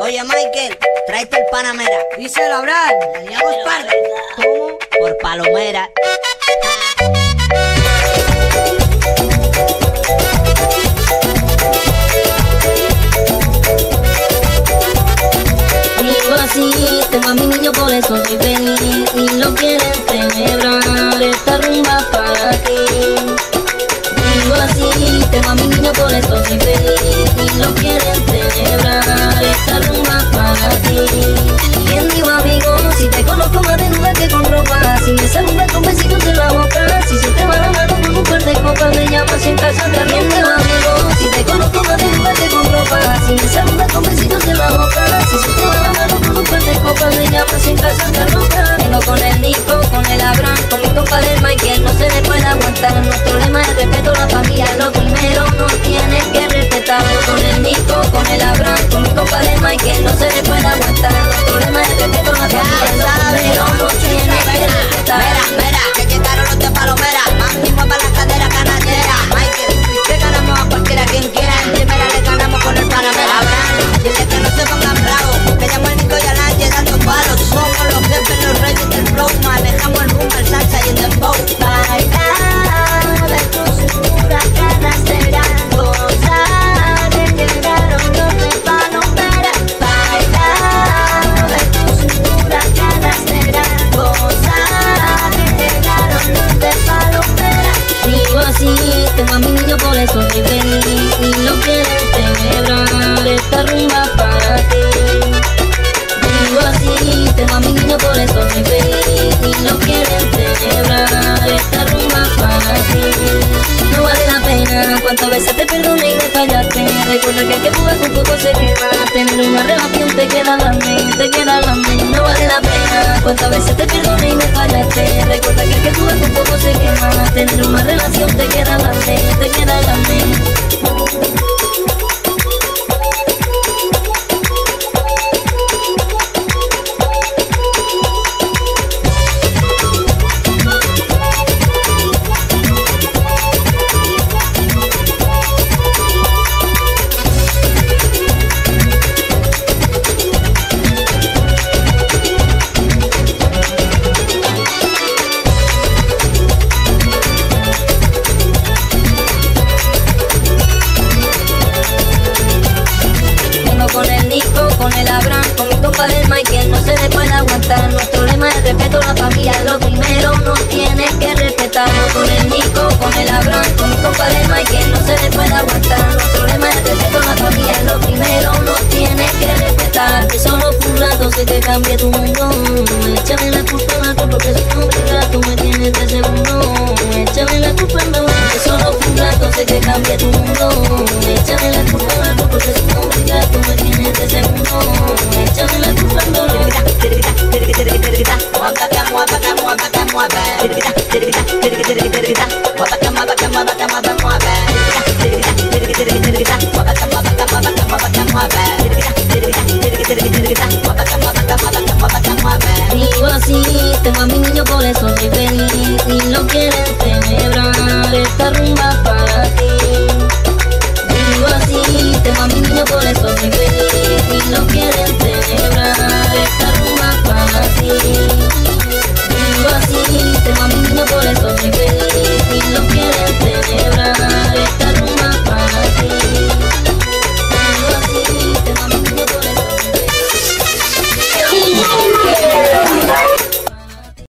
Oye, Michael, tráete el Panamera. Díselo, Abraham. Dañamos par. ¿Cómo? Por Palomera. Digo así, tengo a mi niño, por eso soy feliz y lo quieren celebrar, esta rumba para ti. Digo así, tengo a mi niño, por eso soy feliz y lo quieren celebrar, esta rumba para ti. ¿Quién digo, amigo? Si te conozco más desnuda que con ropa, si me saludas con besitos en la boca, si se te va la mano con un par de copas, me llamas en casa de ¿quién digo, amigo? Si te conozco más desnuda que con ropa, si me saludas con besitos en la boca, si se te va la mano con un par de copas, me llamas en casa de roca. Vengo con el Nico, con el Abraham, con mi compadre el Michael, no se le puede aguantar. Nuestro lema es respeto a la familia, lo primero no tienes que respetar. Con el Nico, con el Abraham, con mi compadre el Michael, no se le puede aguantar. Nuestro lema es respeto a la familia, lo primero no tienes que respetar. Mira, que llegaron los de Palomera. Mami, mueva la cadera canastera. Michael, le ganamos a cualquiera quien quiera. En primera le ganamos con el Panamera. Abraham, dile que no se pongan bravos, que llamo el Nico y a la dando palos. Somos los jefes, los reyes del flow. Manejamos el rumbo, el salsa y el dembow. Bailar de tu cintura canastera, gozar que llegaron los de Palomera. Bailar de tu cintura canastera, gozar que llegaron los de Palomera. Digo así, tengo a mi niño, por eso soy feliz y lo quieren celebrar, esta rumba para ti. Digo así, tengo a mi niño, por eso soy feliz y lo quieren celebrar, esta rumba para ti. No vale la pena, cuántas veces te perdoné y me fallaste. Recuerda que el que juega con poco se quema. Tener una relación te queda grande, te queda grande. No vale la pena, cuántas veces te perdoné y me fallaste. Recuerda que el que juega con poco se quema. Tener una relación te queda grande, te queda grande. Con el Nico, con el Abraham, con mi compadre el Michael, no se le puede aguantar. Nuestro lema es respeto a la familia, lo primero no tienes que respetar. Con el Nico, con el Abraham, con mi compadre el Michael, no se le puede aguantar. Nuestro lema es respeto a la familia, lo primero no tienes que respetar. Que solo fue un rato se te cambie tu mundo. Échame la culpa a la porque si no me trato me tienes de segundo. Échame la culpa a la que solo fue un rato se te cambie tu mundo. Échame la culpa a la porque si no me trato me tienes de segundo. Échame la culpa a la digo así, tengo a mi niño, por eso soy feliz y lo quieren celebrar, esta rumba para ti. Digo así, tengo a mi niño, por eso soy feliz